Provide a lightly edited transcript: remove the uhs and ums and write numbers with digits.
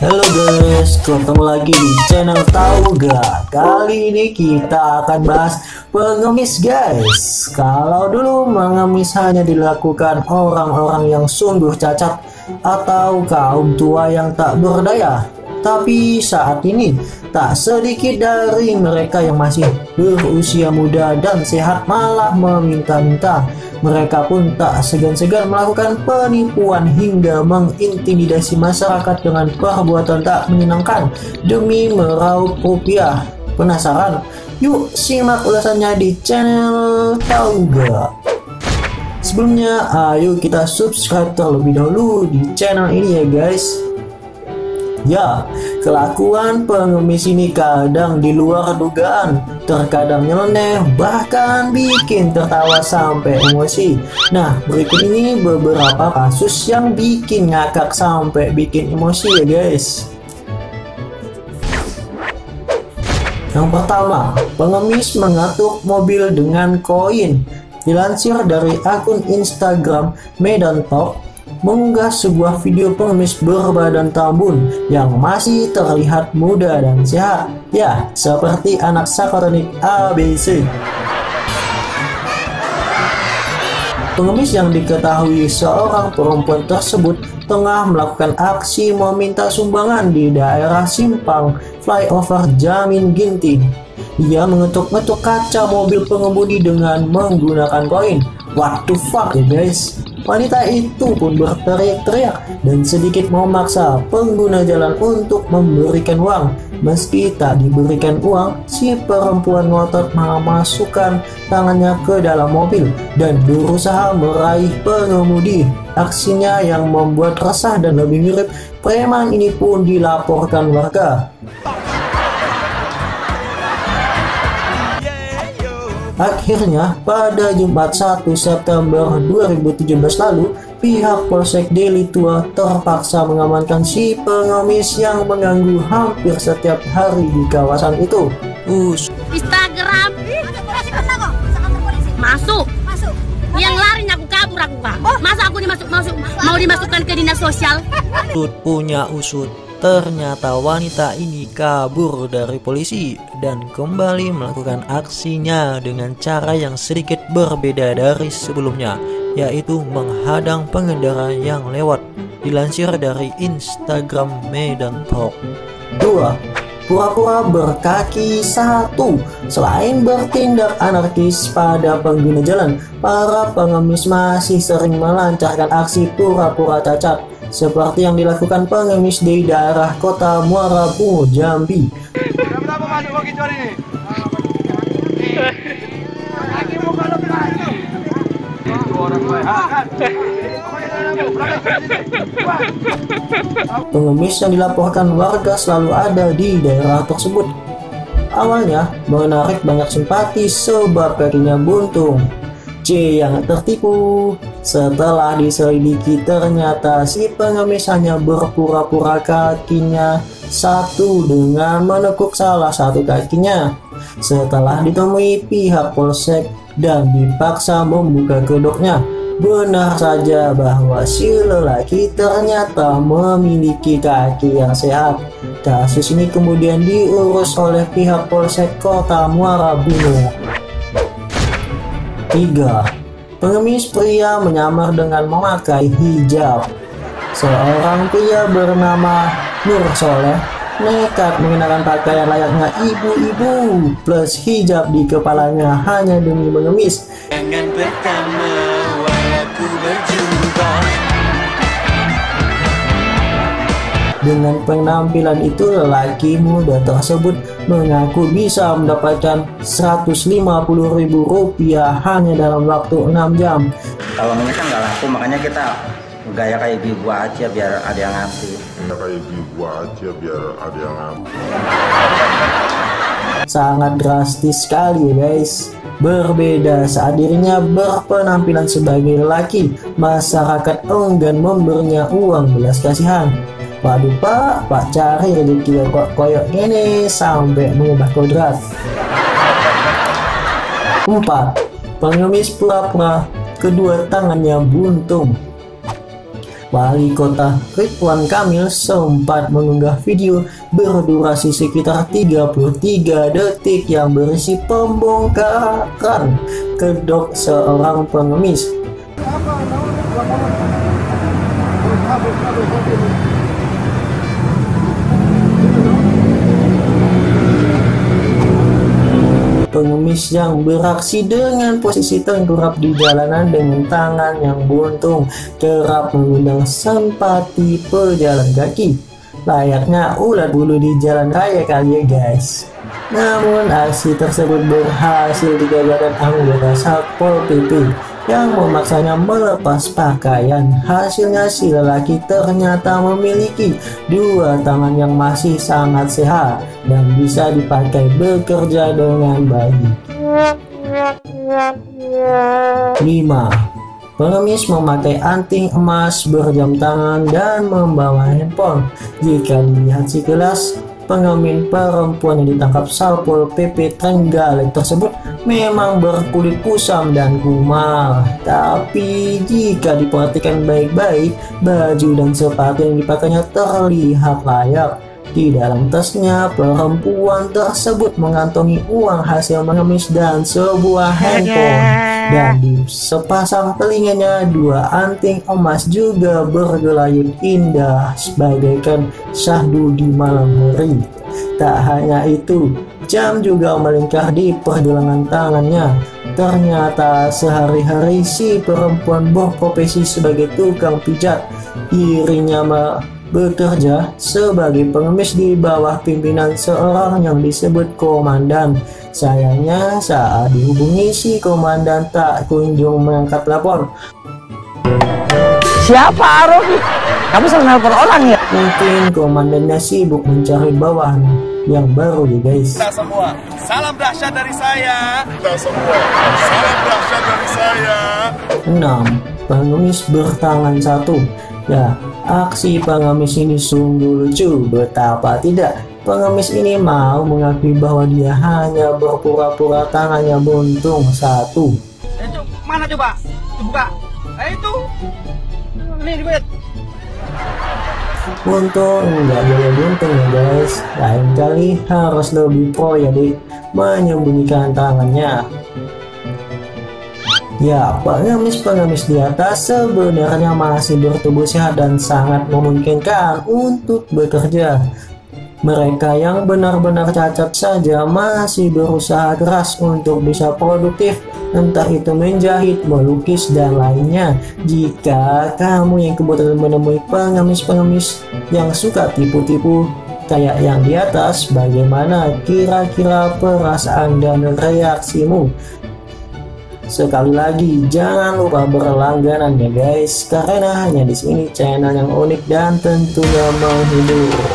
Halo guys, ketemu lagi di channel Tahu Gak. Kali ini kita akan bahas pengemis guys. Kalau dulu mengemis hanya dilakukan orang-orang yang sungguh cacat atau kaum tua yang tak berdaya, tapi saat ini tak sedikit dari mereka yang masih berusia muda dan sehat malah meminta-minta. Mereka pun tak segan-segan melakukan penipuan hingga mengintimidasi masyarakat dengan perbuatan tak menyenangkan demi meraup rupiah. Penasaran? Yuk simak ulasannya di channel Tahu Gak. Sebelumnya ayo kita subscribe terlebih dahulu di channel ini ya guys. Ya, kelakuan pengemis ini kadang di luar dugaan, terkadang nyeleneh, bahkan bikin tertawa sampai emosi. Nah, berikut ini beberapa kasus yang bikin ngakak sampai bikin emosi ya guys. Yang pertama, pengemis mengatur mobil dengan koin. Dilansir dari akun Instagram Medan Talk, mengunggah sebuah video pengemis berbadan tambun yang masih terlihat muda dan sehat. Ya, seperti anak sakronik ABC. Pengemis yang diketahui seorang perempuan tersebut tengah melakukan aksi meminta sumbangan di daerah simpang flyover Jamin Ginting. Ia mengetuk-ngetuk kaca mobil pengemudi dengan menggunakan koin. What the fuck ya guys? Wanita itu pun berteriak-teriak dan sedikit memaksa pengguna jalan untuk memberikan uang. Meski tak diberikan uang, si perempuan ngotot memasukkan tangannya ke dalam mobil dan berusaha meraih pengemudi. Aksinya yang membuat resah dan lebih mirip preman ini pun dilaporkan warga. Akhirnya, pada Jumat 1 September 2017 lalu, pihak Polsek Deli Tua terpaksa mengamankan si pengemis yang mengganggu hampir setiap hari di kawasan itu. Instagram masuk. Yang lari aku kabur aku Kak. Masa aku mau dimasukkan ke dinas sosial? Punya usut. Ternyata wanita ini kabur dari polisi dan kembali melakukan aksinya dengan cara yang sedikit berbeda dari sebelumnya, yaitu menghadang pengendara yang lewat. Dilansir dari Instagram Medan Talk. 2. Pura-pura berkaki. 1. Selain bertindak anarkis pada pengguna jalan, para pengemis masih sering melancarkan aksi pura-pura cacat, seperti yang dilakukan pengemis di daerah kota Muara Bungo, Jambi. Pengemis yang dilaporkan warga selalu ada di daerah tersebut. Awalnya menarik banyak simpati sebab kakinya buntung. C yang tertipu. Setelah diselidiki ternyata si pengemis hanya berpura-pura kakinya satu dengan menekuk salah satu kakinya. Setelah ditemui pihak polsek dan dipaksa membuka kedoknya, benar saja bahwa si lelaki ternyata memiliki kaki yang sehat. Kasus ini kemudian diurus oleh pihak Polsek Kota Muara Bungo. 3. Pengemis pria menyamar dengan memakai hijab. Seorang pria bernama Nur Soleh nekat mengenakan pakaian layaknya ibu-ibu plus hijab di kepalanya hanya demi mengemis. Jangan pertama aku berjumpa. Dengan penampilan itu, lelaki muda tersebut mengaku bisa mendapatkan Rp150.000 hanya dalam waktu 6 jam. Kalau mereka nggak laku, makanya kita gaya kayak ibu aja biar ada yang ngasih. Sangat drastis sekali guys. Berbeda saat dirinya berpenampilan sebagai lelaki, masyarakat enggan memberinya uang belas kasihan. Waduh pak cari rezeki kok koyok ini sampai mengubah kodrat. 4. Pengemis pura-pura kedua tangannya buntung. Wali Kota Ridwan Kamil sempat mengunggah video berdurasi sekitar 33 detik yang berisi pembongkaran kedok seorang pengemis. Pengemis yang beraksi dengan posisi tengkurap di jalanan dengan tangan yang buntung kerap mengundang simpati pejalan kaki, layaknya ulat bulu di jalan raya kali ya guys. Namun aksi tersebut berhasil digagalkan anggota Satpol PP yang memaksanya melepas pakaian. Hasilnya si lelaki ternyata memiliki dua tangan yang masih sangat sehat dan bisa dipakai bekerja dengan baik. 5. Pengemis memakai anting emas, berjam tangan, dan membawa handphone. Jika dilihat sekilas, pengemis perempuan yang ditangkap Satpol PP Trenggalek tersebut memang berkulit kusam dan kumal. Tapi jika diperhatikan baik-baik, baju dan sepatu yang dipakainya terlihat layak. Di dalam tasnya, perempuan tersebut mengantongi uang hasil mengemis dan sebuah handphone. Dan di sepasang telinganya, dua anting emas juga bergelayut indah bagaikan syahdu di malam hari. Tak hanya itu, jam juga melingkar di pergelangan tangannya. Ternyata sehari-hari si perempuan berprofesi sebagai tukang pijat. Dirinya bekerja sebagai pengemis di bawah pimpinan seorang yang disebut komandan. Sayangnya saat dihubungi, si komandan tak kunjung mengangkat telepon. Siapa Arofi? Kamu selalu nelpon orang ya? Mungkin komandannya sibuk mencari bawahan yang baru ya guys. Kita semua, salam dahsyat dari saya. Kita semua, salam dahsyat dari saya. 6. Pengemis bertangan satu. Ya, aksi pengemis ini sungguh lucu. Betapa tidak, pengemis ini mau mengakui bahwa dia hanya berpura-pura tangannya buntung satu. Itu mana coba? Dibuka. Itu. Ini duit. Untung nggak boleh buntung ya guys. Lain kali harus lebih pro ya deh menyembunyikan tangannya. Ya, pengemis-pengemis di atas sebenarnya masih bertubuh sehat dan sangat memungkinkan untuk bekerja. Mereka yang benar-benar cacat saja masih berusaha keras untuk bisa produktif, entah itu menjahit, melukis, dan lainnya. Jika kamu yang kebetulan menemui pengemis-pengemis yang suka tipu-tipu kayak yang di atas, bagaimana kira-kira perasaan dan reaksimu? Sekali lagi, jangan lupa berlangganan ya guys, karena hanya di sini channel yang unik dan tentunya menghibur.